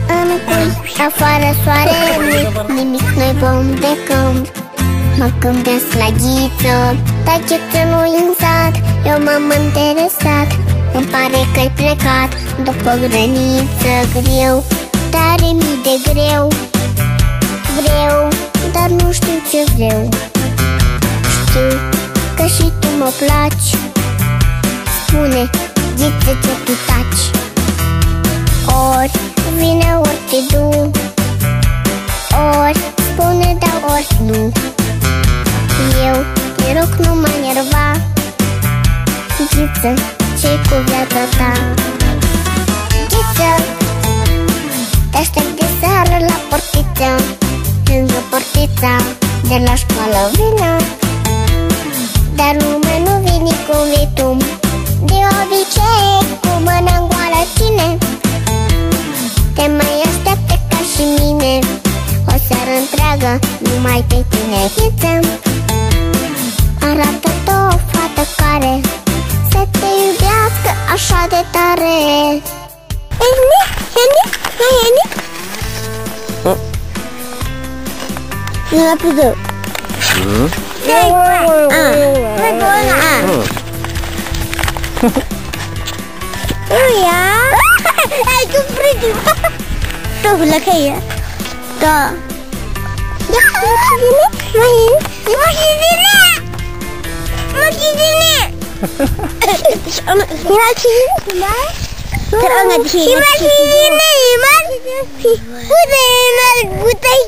În cui, afară soare nimic nu-i bun de când. Mă gândesc la Ghiță, dar Ghiță nu-i în sat. Eu m-am interesat, îmi pare că-i plecat după grăniță greu. Tare mi de greu, vreau, dar nu știu ce vreau. Știu că și tu mă placi, spune, Ghiță, ce tu taci. Ori vine, ori te du, ori spune da, ori nu. Eu te rog, nu mă enerva, Ghiță, ce-i cu viața ta? Ghiță, te aștept de seară la portiță, lângă portița de la școală vină. Dar lumea nu vine cum vii tu, de obicei cu mâna goală cine te mai așteaptă ca și mine. O seară întreagă numai pe tine, Ghiță. Arată-te o fată care să te iubească așa de tare. Nu la pudă. Ai tu pretty. Tu la kaya. Da. Terang